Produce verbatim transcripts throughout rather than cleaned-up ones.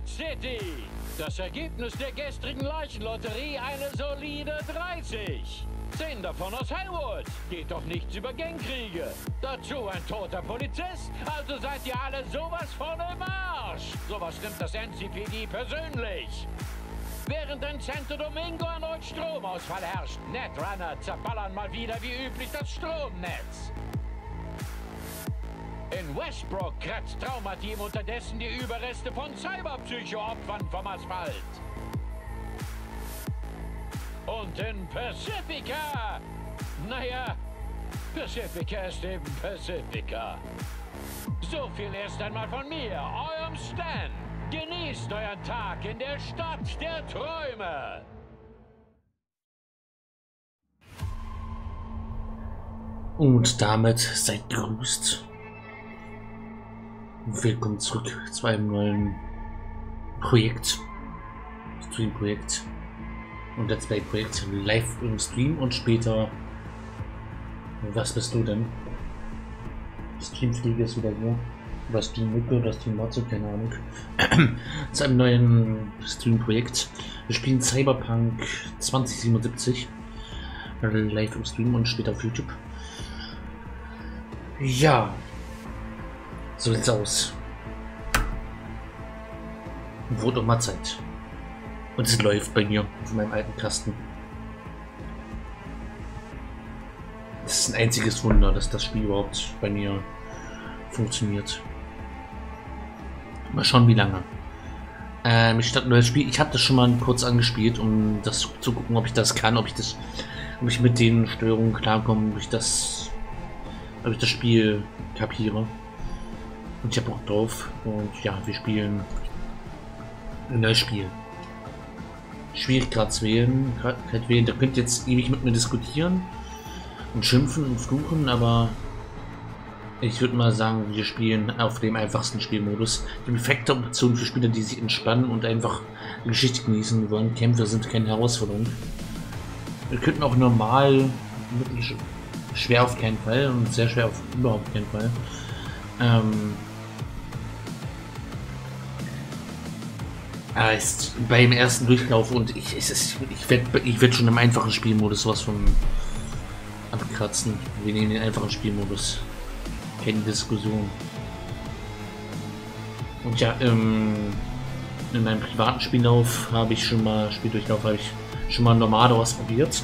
City. Das Ergebnis der gestrigen Leichenlotterie eine solide dreißig. Zehn davon aus Hellwood. Geht doch nichts über Gangkriege. Dazu ein toter Polizist. Also seid ihr alle sowas von im Arsch. Sowas nimmt das N C P D persönlich. Während in Santo Domingo erneut Stromausfall herrscht, Netrunner zerballern mal wieder wie üblich das Stromnetz. In Westbrook kratzt Traumateam unterdessen die Überreste von Cyberpsycho-Opfern vom Asphalt. Und in Pacifica, naja, Pacifica ist eben Pacifica. So viel erst einmal von mir, eurem Stan. Genießt euren Tag in der Stadt der Träume. Und damit seid gegrüßt. Willkommen zurück zu einem neuen Projekt. Stream-Projekt. Und Let's Play-Projekt live im Stream und später. Was bist du denn? Streamfliege ist wieder hier. Oder Stream-Mücke oder Stream-Motze, keine Ahnung. Zu einem neuen Stream-Projekt. Wir spielen Cyberpunk zwanzig siebenundsiebzig. Live im Stream und später auf YouTube. Ja. So sieht's aus. Wurde auch mal Zeit. Und es läuft bei mir auf meinem alten Kasten. Es ist ein einziges Wunder, dass das Spiel überhaupt bei mir funktioniert. Mal schauen, wie lange. Ähm, ich starte ein neues Spiel. Ich habe das schon mal kurz angespielt, um das zu gucken, ob ich das kann, ob ich das, ob ich mit den Störungen klarkomme, ob ich das, ob ich das Spiel kapiere. Und ich habe Bock drauf. Und ja, wir spielen ein neues Spiel. Schwierigkeitswählen, wählen. Da könnt ihr jetzt ewig mit mir diskutieren und schimpfen und fluchen, aber ich würde mal sagen, wir spielen auf dem einfachsten Spielmodus. Die perfekte Option für Spieler, die sich entspannen und einfach die Geschichte genießen wollen. Kämpfe sind keine Herausforderung. Wir könnten auch normal, wirklich schwer auf keinen Fall und sehr schwer auf überhaupt keinen Fall. Ähm, heißt beim ersten Durchlauf und ich, ich, ich werde ich werd schon im einfachen Spielmodus was von abkratzen. Wir nehmen den einfachen Spielmodus. Keine Diskussion. Und ja, ähm, in meinem privaten Spiellauf habe ich schon mal, Spieldurchlauf habe ich schon mal normal ausprobiert.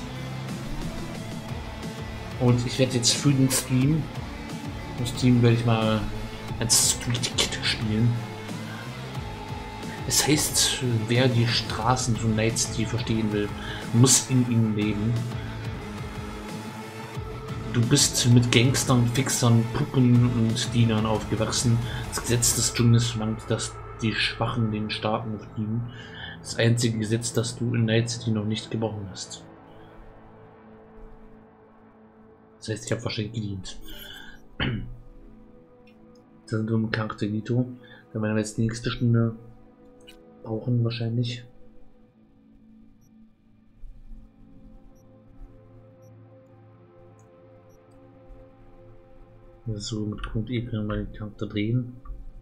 Und ich werde jetzt für den Stream, im Stream werde ich mal als Street Kid spielen. Es heißt, wer die Straßen von Night City verstehen will, muss in ihnen leben. Du bist mit Gangstern, Fixern, Puppen und Dienern aufgewachsen. Das Gesetz des Dschungels verlangt, dass die Schwachen den Starken fliehen. Das einzige Gesetz, das du in Night City noch nicht gebrochen hast. Das heißt, ich habe wahrscheinlich gedient. Das sind wir mit Charakterito. Da werden wir jetzt die nächste Stunde brauchen wahrscheinlich. So, mit Punkt E können wir den Charakter drehen.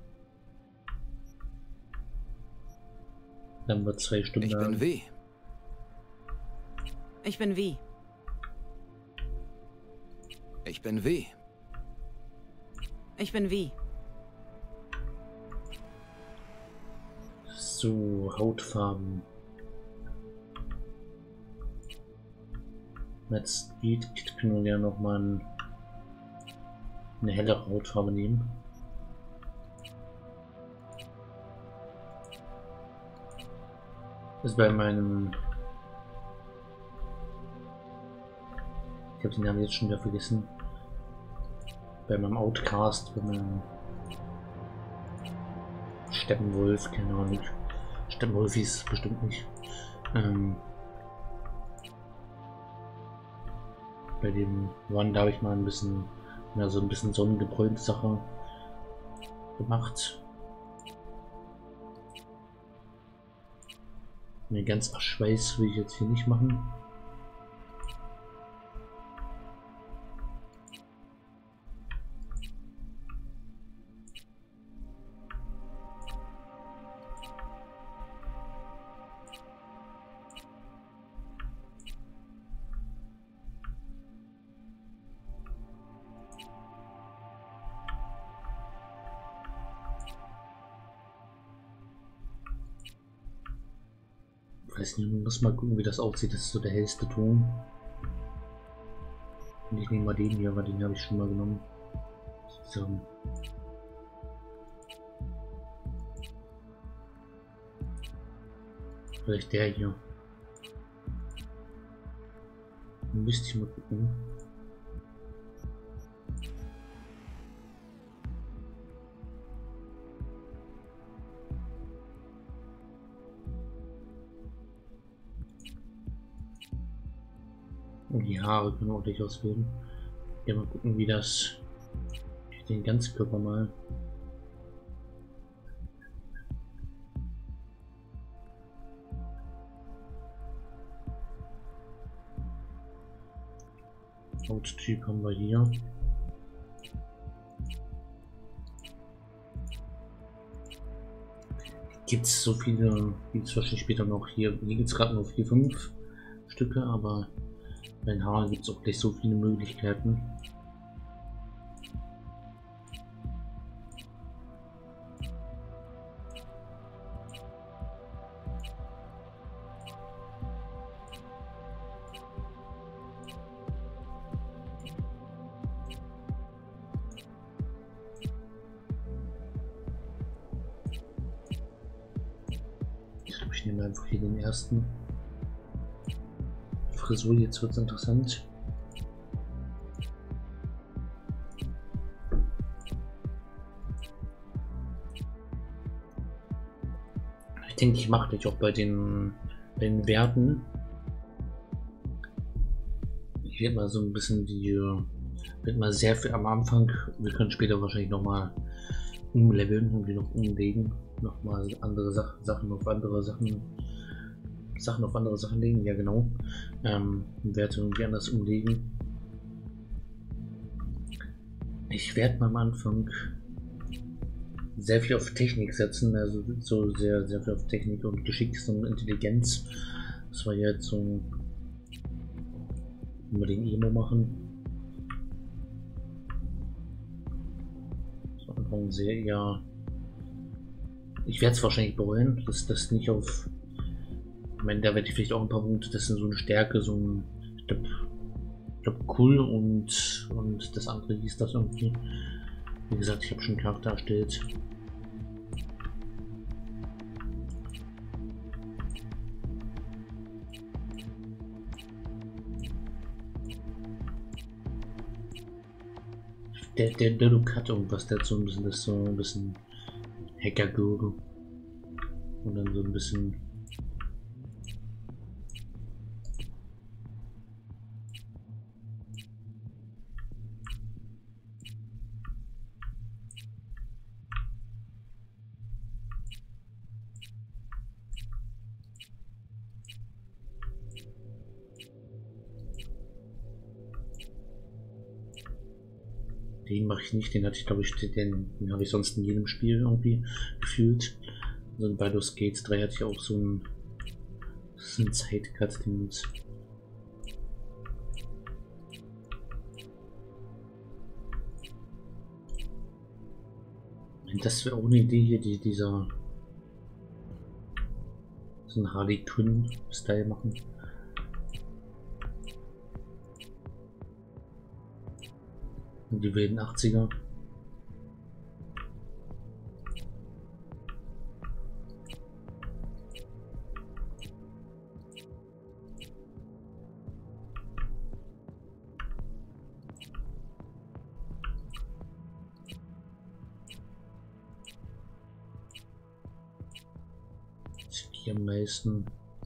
Dann haben wir zwei Stunden. Ich bin W. Ich bin W. Ich bin W. Ich bin W. So, Hautfarben. Jetzt können wir ja noch mal ein, eine hellere Hautfarbe nehmen. Das ist bei meinem. Ich habe den Namen jetzt schon wieder vergessen. Bei meinem Outcast, bei meinem Steppenwolf, keine Ahnung. Steppenwolf ist es bestimmt nicht. Ähm, bei dem One, da habe ich mal ein bisschen, ja, so ein bisschen sonnengebräunte Sache gemacht. Eine ganz Schweiß will ich jetzt hier nicht machen. Weiß nicht, man muss mal gucken, wie das aussieht. Das ist so der hellste Ton. Und ich nehme mal den hier, weil den habe ich schon mal genommen. So. Vielleicht der hier. Müsste ich mal gucken. Und die Haare können wir auch durchaus wählen. Ja, mal gucken, wie das. Den Ganzkörper mal. Hauttyp haben wir hier. Gibt es so viele, gibt es wahrscheinlich später noch hier. Hier gibt es gerade nur vier, fünf Stücke, aber bei den Haaren gibt es auch gleich so viele Möglichkeiten. Ich nehme einfach hier den ersten. Frisur, jetzt wird es interessant. Ich denke, ich mache dich auch bei den, bei den Werten. Ich werde mal so ein bisschen die, wird mal sehr viel am Anfang. Wir können später wahrscheinlich noch mal umleveln und die noch umlegen. Nochmal andere Sach Sachen auf andere Sachen, Sachen auf andere Sachen legen, ja genau. Ähm, werde irgendwie anders umlegen. Ich werde mal am Anfang sehr viel auf Technik setzen, also so sehr, sehr viel auf Technik und Geschick und Intelligenz. Das war jetzt so, wenn wir den Emo machen. So, Anfang sehr eher. Ich werde es wahrscheinlich bereuen, dass das nicht auf. Ich meine, da werde ich vielleicht auch ein paar Punkte, das sind so eine Stärke, so ein. Ich glaube, glaub, cool und, und das andere hieß das irgendwie. Wie gesagt, ich habe schon einen Charakter erstellt. Der, der, der Look hat irgendwas dazu, ein bisschen, das so ein bisschen Hacker-Guru. Und dann so ein bisschen. Den mache ich nicht, den hatte ich glaube ich, den, den habe ich sonst in jedem Spiel irgendwie gefühlt. So in Baldur's Gate drei hatte ich auch so einen, so einen Zeitcut, den muss. Das wäre auch eine Idee hier, die dieser so ein Harley Quinn Style machen. Die wilden achtziger. Hier am meisten.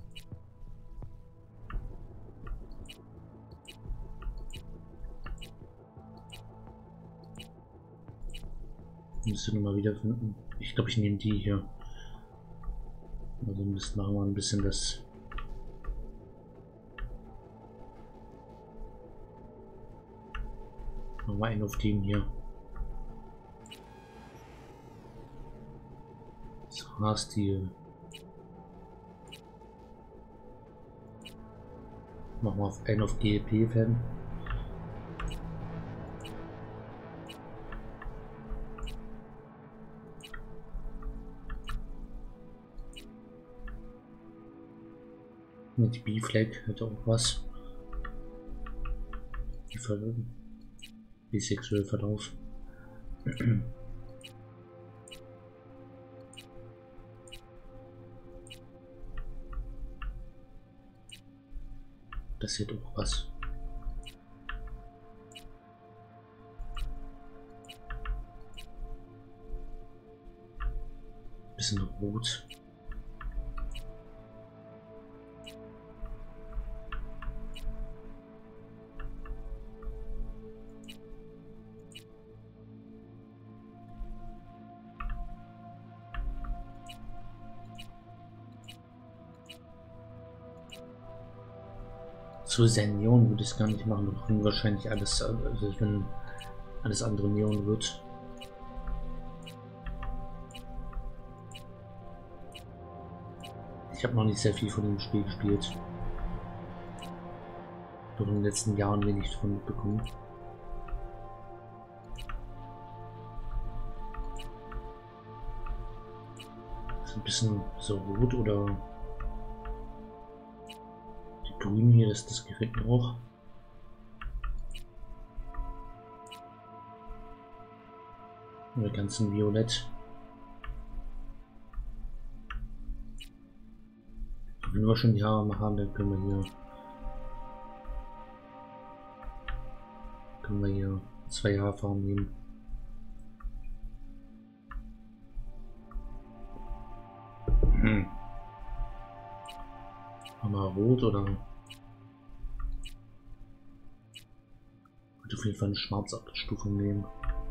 Müsste mal wieder finden. Ich glaube, ich nehme die hier. Also müssen machen wir ein bisschen das. Machen wir einen auf den hier. Das Haarstil. Machen wir auf einen auf G L P-Fan. Mit B-Flag hätte auch was. Die Ver bisexuell Verlauf. Das hätte auch was. Bisschen rot. So sehr Neon würde ich es gar nicht machen, wir können wahrscheinlich alles, also wenn alles andere Neon wird. Ich habe noch nicht sehr viel von dem Spiel gespielt. Doch in den letzten Jahren wenig davon mitbekommen. Ist ein bisschen so rot oder grün hier, das, das gefällt mir auch. Oder ganz in Violett. Wenn wir schon die Haare haben, dann können wir hier können wir hier zwei Haarfarben nehmen. Hm. Mal rot oder auf jeden Fall eine schwarze Abstufung nehmen.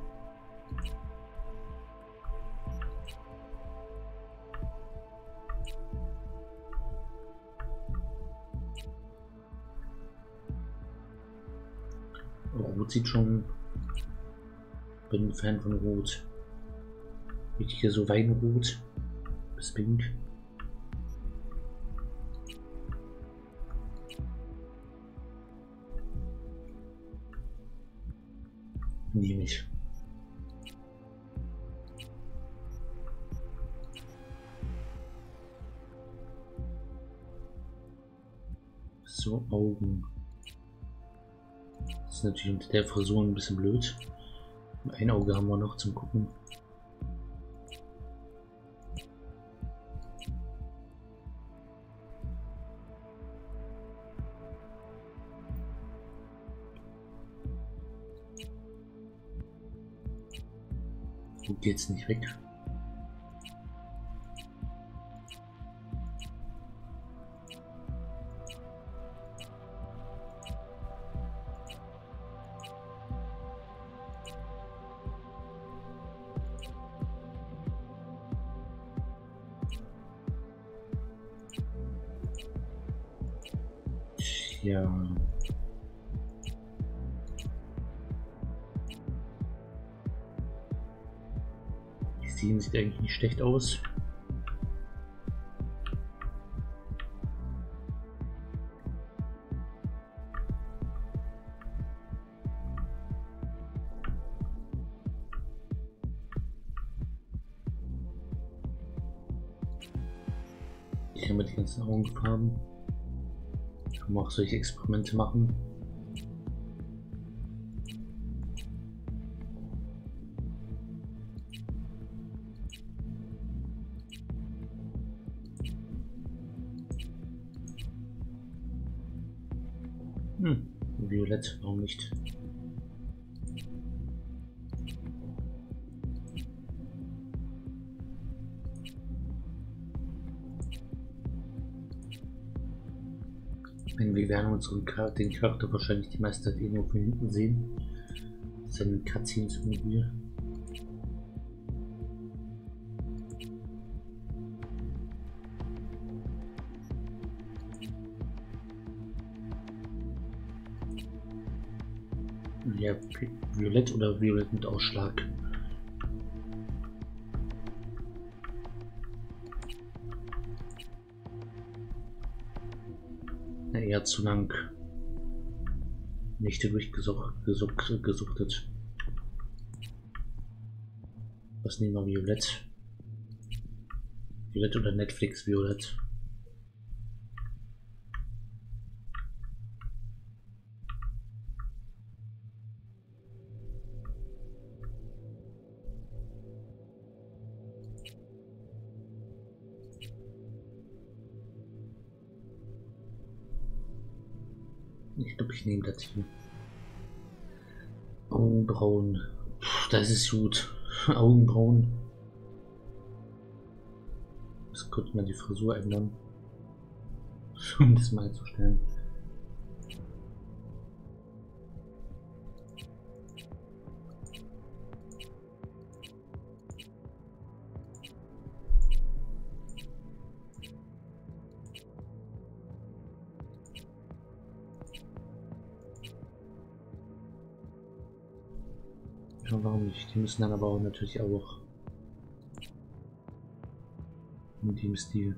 Rot sieht schon. Bin ein Fan von Rot. Richtig hier so Weinrot bis Pink. Nehme ich. So, Augen. Das ist natürlich unter der Frisur ein bisschen blöd. Ein Auge haben wir noch zum Gucken. Wo geht's nicht weg? Ja. Die sehen sieht eigentlich nicht schlecht aus. Hier haben wir die ganzen Augenfarben. Kann man auch solche Experimente machen. Hm, violett, warum nicht? Wir werden unseren Charakter, den Charakter wahrscheinlich die meiste Zeit irgendwo von hinten sehen. Seine Cutscenes irgendwie. Ja, violett oder violett mit Ausschlag. Eher zu lang nicht durchgesuchtet. Was nehmen wir? Violett? Violett oder Netflix Violett? Ich glaube, ich nehme das hier. Augenbrauen. Puh, das ist gut. Augenbrauen. Jetzt könnte man die Frisur ändern. Um das mal zu stellen. Ja, warum nicht? Die müssen dann aber auch natürlich auch in dem Stil.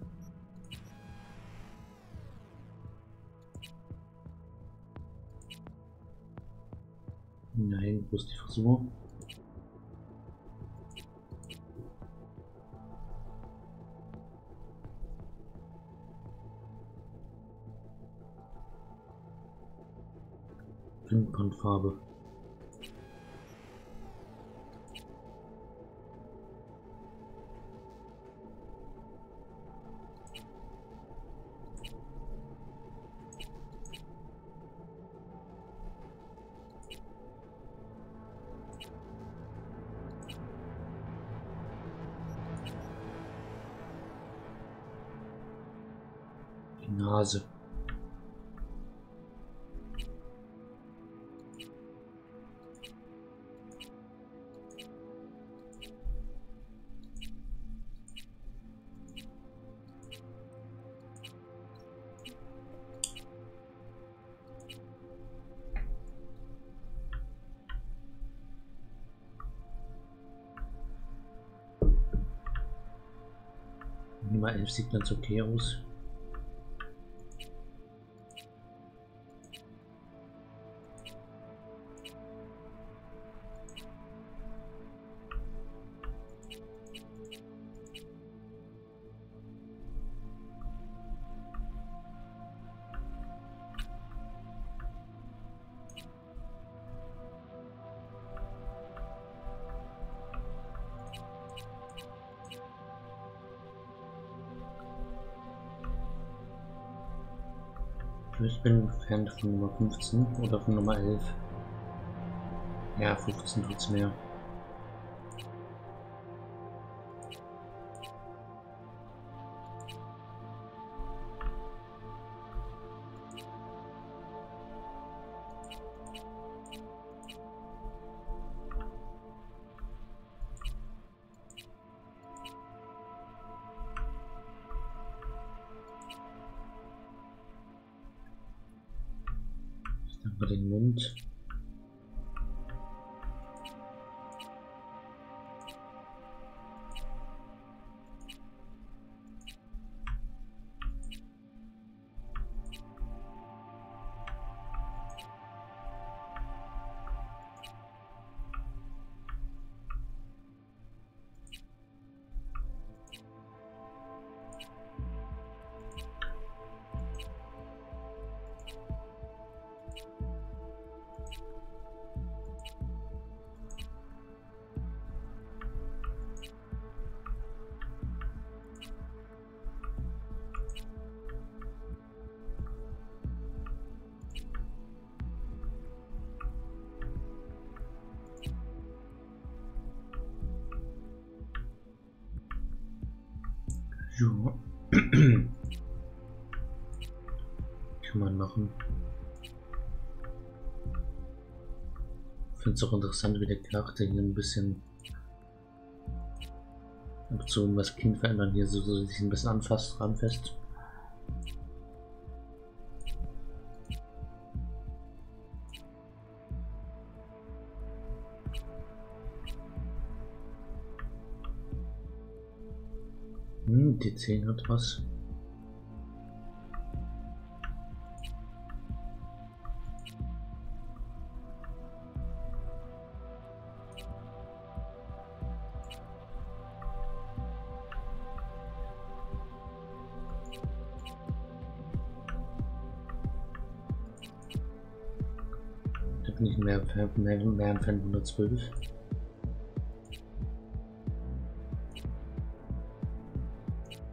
Nein, wo ist die Frisur? Wimpernfarbe. Die Nase. Nummer elf sieht ganz okay aus. Ich bin Fan von Nummer fünfzehn oder von Nummer elf. Ja, fünfzehn tut's mehr. Über den Mund. Ja. Kann man machen. Ich finde es auch interessant, wie der Charakter hier ein bisschen so was Kind verändern hier so, so sich ein bisschen anfasst, ranfasst. Hm, die zehn hat was. Da bin ich mehr, mehr, mehr ein Fan hundertzwölf.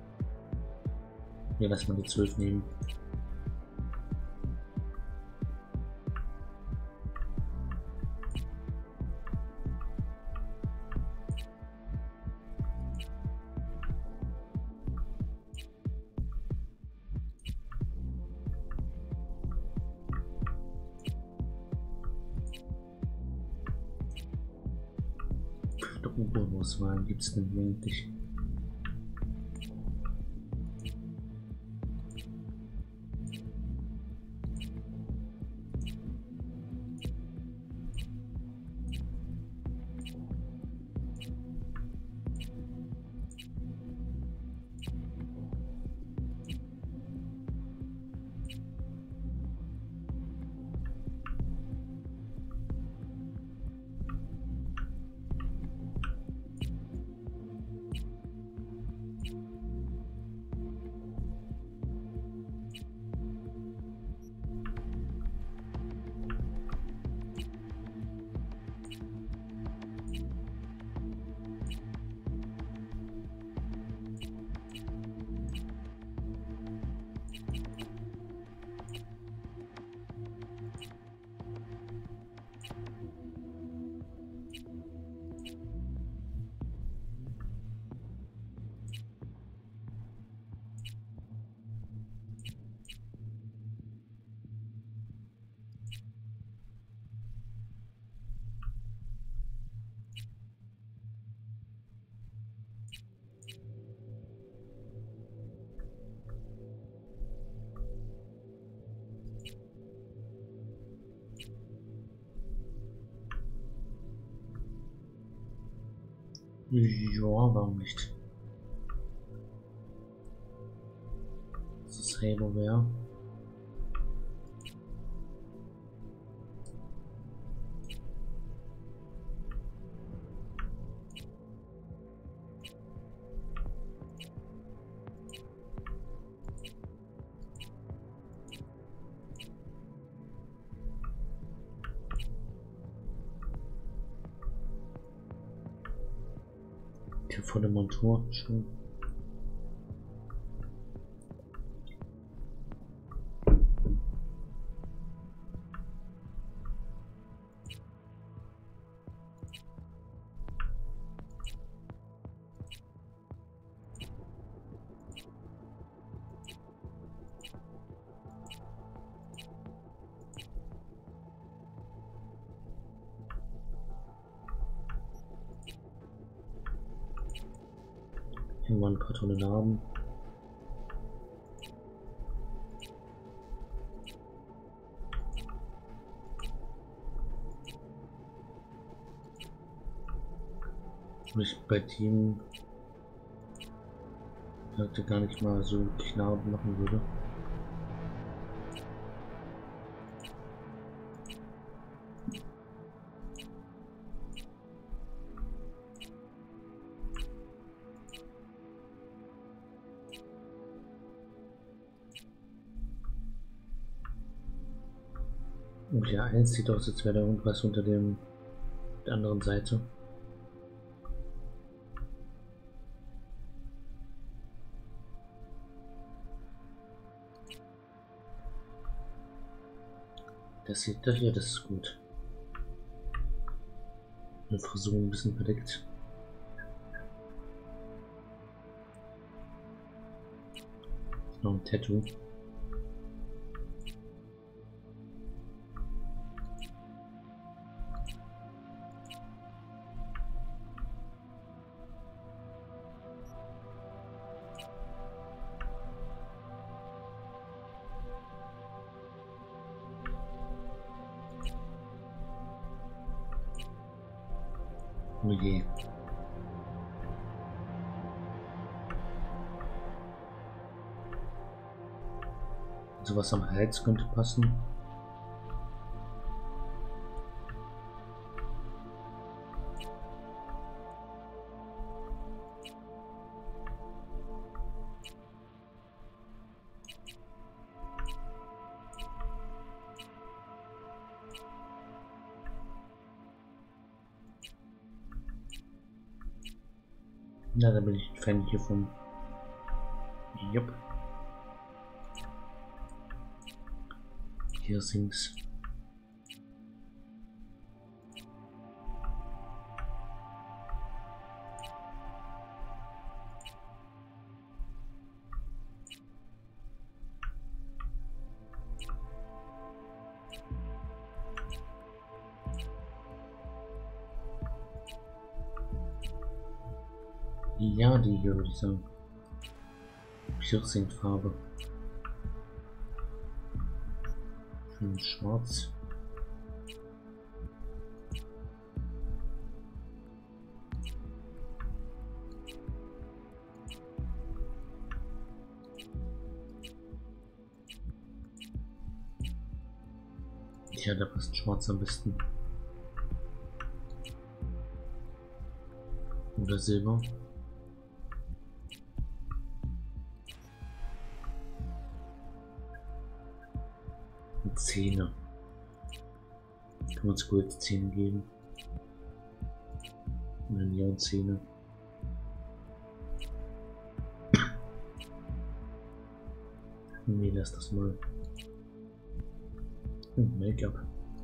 Ja, lass mal die zwölf nehmen. Der U-Boot-Auswahl gibt es denn eigentlich? Ja, warum nicht? Das ist Halo-Ware. Hier vor der Montur schon. Hier waren ein paar tolle Narben. Ich bei Team heute gar nicht mal so wirklich Narben machen würde. Und ja, eins sieht aus, als wäre da irgendwas unter dem der anderen Seite. Das sieht das hier, das ist gut. Eine Frisur ein bisschen verdeckt. Noch ein Tattoo. Oh je. Sowas am Hals könnte passen. Na, da bin ich ein Fan hiervon. Jupp. Piercings. Ja, die hier würde ich sagen. vierzehn Farbe. Schön schwarz. Ja, da passt schwarz am besten. Oder Silber. Und Zähne. Kann man uns gut Zähne geben. Und dann Neonzähne. Nee, lass das mal. Und Make-up.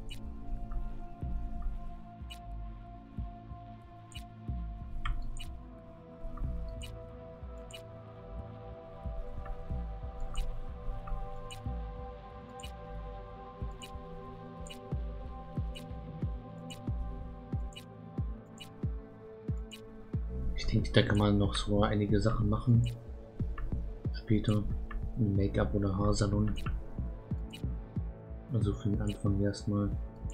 Ich denke, da kann man noch so einige Sachen machen. Später. Make-up oder Haarsalon. Also für den Anfang erstmal.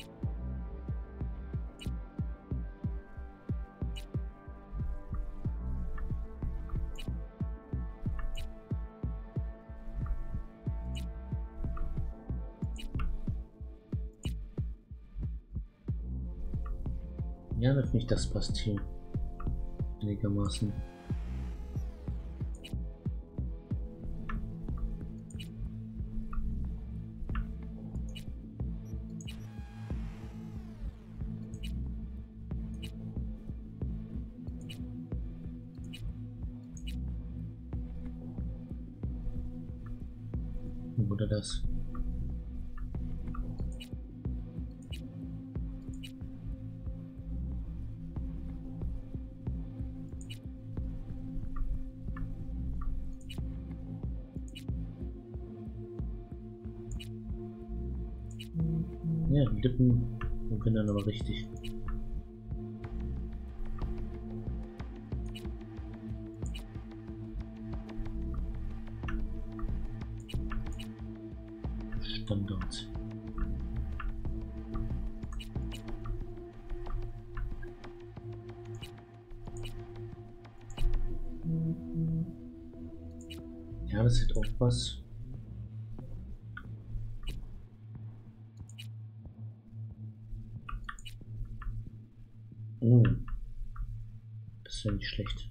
Ja, da finde ich, das passt hier einigermaßen. Oder das? Ja, die Lippen sind dann aber richtig. Standard. Ja, das sieht auch was. Oh, das wäre nicht schlecht.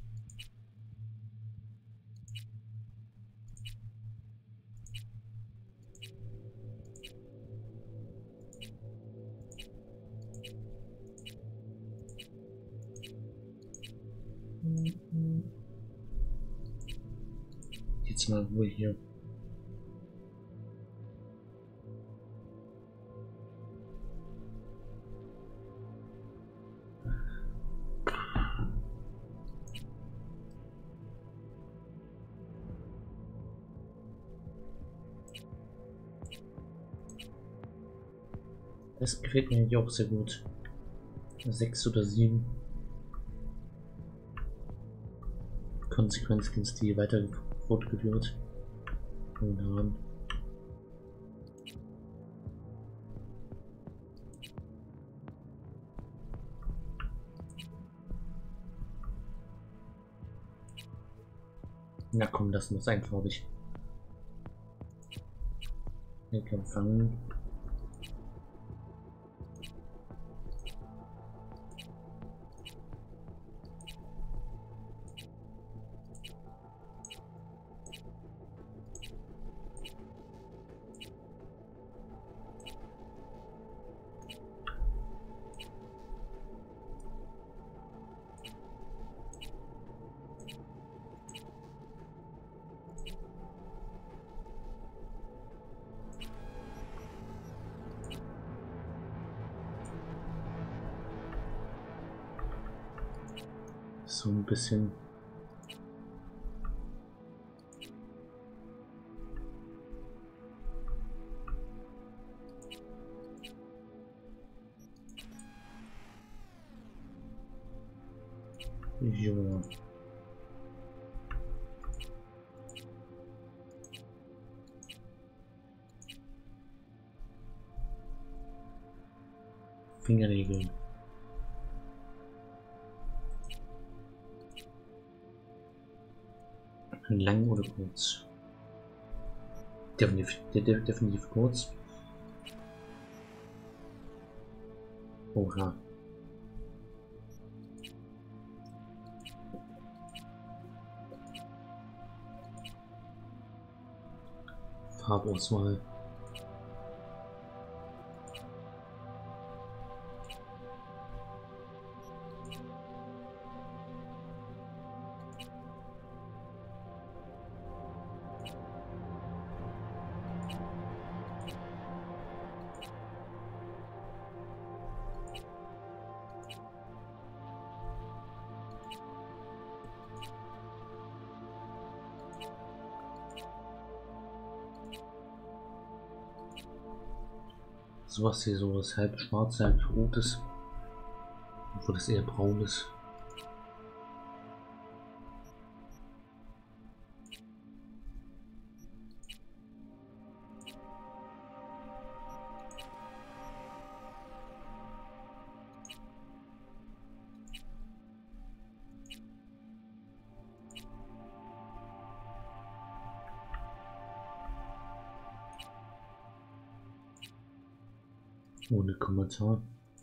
Jetzt mal wohl hier. Das gefällt mir eigentlich auch sehr gut. Sechs oder sieben. Konsequenz die weiter fortgeführt. Und dann na komm, das muss einfarbig. Ich kann fangen. So ein bisschen. Ja. Fingernägeln. Lang oder kurz? Definitiv, de definitiv kurz. Oha. Farbauswahl. Sowas hier, sowas halb schwarz, halb rot ist. Obwohl das eher braun ist. Ohne Kommentar.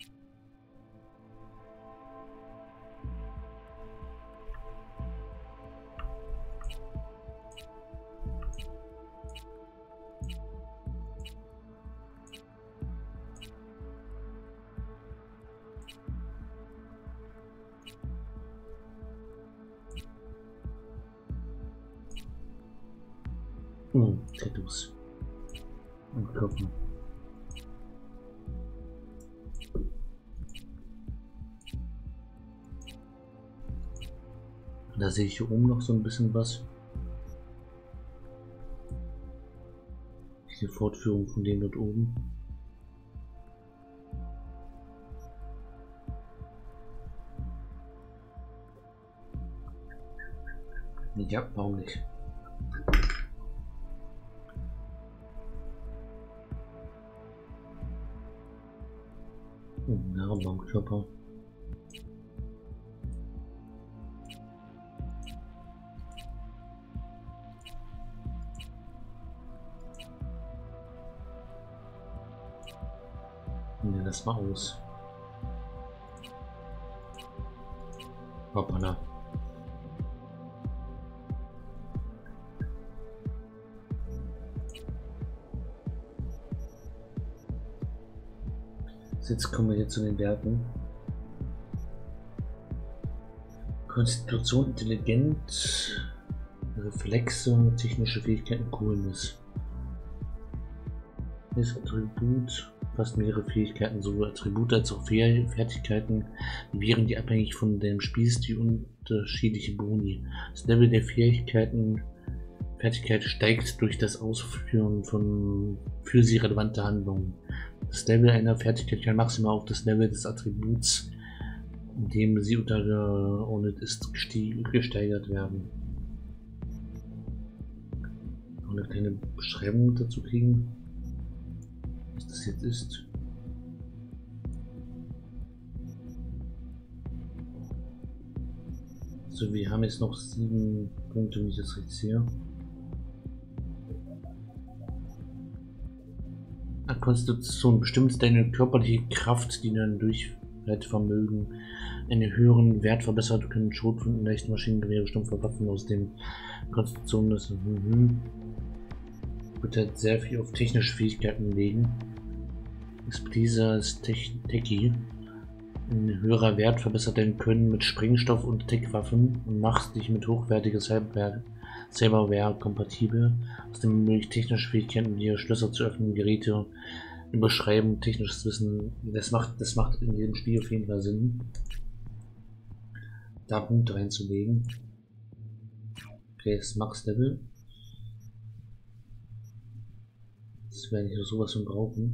Hm, Tattoos. Und Körper. Da sehe ich hier oben noch so ein bisschen was. Die Fortführung von dem dort oben. Ja, warum nicht? Oh, Nahrungskörper. Ne, das war aus. Hoppala. Jetzt kommen wir hier zu den Werten. Konstitution, intelligent, Reflexe, technische Fähigkeiten, Coolness. Das Attribut, fast mehrere Fähigkeiten, sowohl Attribute als auch Fertigkeiten, wären die abhängig von dem Spielstil unterschiedliche Boni. Das Level der Fähigkeiten, Fertigkeit steigt durch das Ausführen von für sie relevante Handlungen. Das Level einer Fertigkeit kann maximal auf das Level des Attributs, in dem sie untergeordnet ist, gesteigert werden. Noch eine kleine Beschreibung dazu kriegen, was das jetzt ist. So, wir haben jetzt noch sieben Punkte, wenn ich das richtig sehe. Konstitution bestimmt deine körperliche Kraft, die dein Durchhaltevermögen einen höheren Wert verbessert, können Schrotflinten, leichte Maschinengewehre, stumpfe Waffen aus dem Konstitution des mhm. wird halt sehr viel auf technische Fähigkeiten legen. Expertise ist Techie. Ein höherer Wert verbessert dein Können mit Sprengstoff und Tech-Waffen und macht dich mit hochwertiger Cyberware Cyberware kompatibel. Außerdem möglich technische Fähigkeiten, die Schlösser zu öffnen, Geräte überschreiben, technisches Wissen. Das macht, das macht in jedem Spiel auf jeden Fall Sinn, da Punkte reinzulegen. Okay, das Max-Level. Das werde ich auch sowas von brauchen.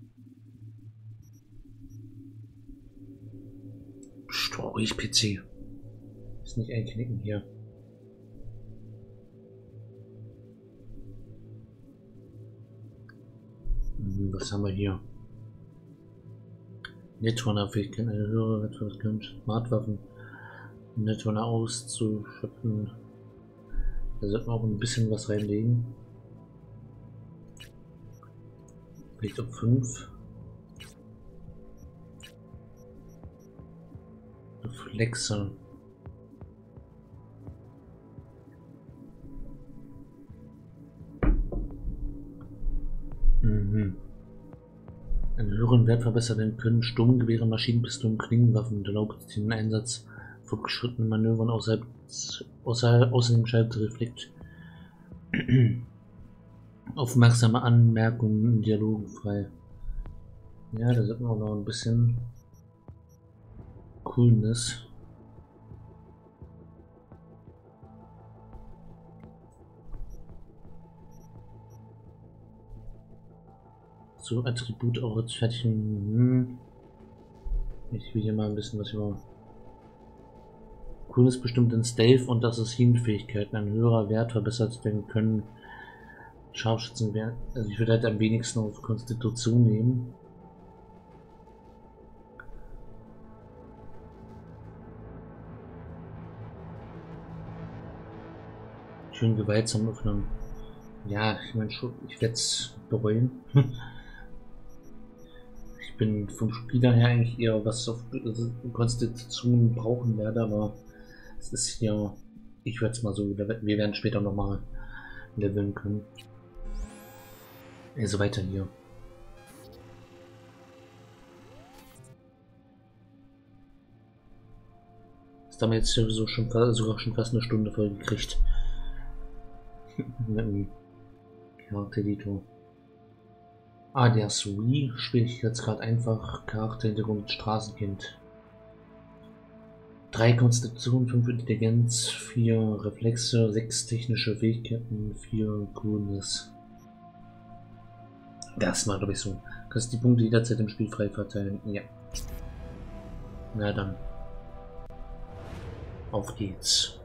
Storage P C. Ist nicht einknicken hier. Was haben wir hier? Netrunner-Fähigkeit, eine höhere Netrunner, Smartwaffen, Netrunner auszuschöpfen. Da sollten wir auch ein bisschen was reinlegen. Vielleicht auf fünf. Reflexe. Mhm. Einen höheren Wert verbessern können Sturmgewehre, Maschinenpistolen, Klingenwaffen und erlaubt den Einsatz fortgeschrittenen Manövern außerhalb, außer, außerdem schaltet Reflekt aufmerksame Anmerkungen in Dialogen frei. Ja, da sollten wir auch noch ein bisschen Coolness. So, Attribut auch jetzt fertig. Hm. Ich will hier mal ein bisschen was über Coolness bestimmt in Stealth und Assassinenfähigkeiten. Ein höherer Wert verbessert werden können. Scharfschützenwert. Also ich würde halt am wenigsten auf Konstitution nehmen. Schön gewaltsam öffnen. Ja, ich meine schon, ich werde es bereuen. Ich bin vom Spieler her eigentlich eher was auf Konstitution brauchen werde, aber es ist ja, ich werde es mal so, wir werden später nochmal leveln können. Also weiter hier. Das haben wir jetzt sowieso schon sogar schon fast eine Stunde voll gekriegt. Mit dem Charaktereditor. Ah, der Sui spiele ich jetzt gerade einfach Charakterhintergrund Straßenkind. drei Konstitution, fünf Intelligenz, vier Reflexe, sechs technische Fähigkeiten, vier Coolness. Das mal, glaube ich, so. Kannst die Punkte jederzeit im Spiel frei verteilen. Ja. Na dann. Auf geht's.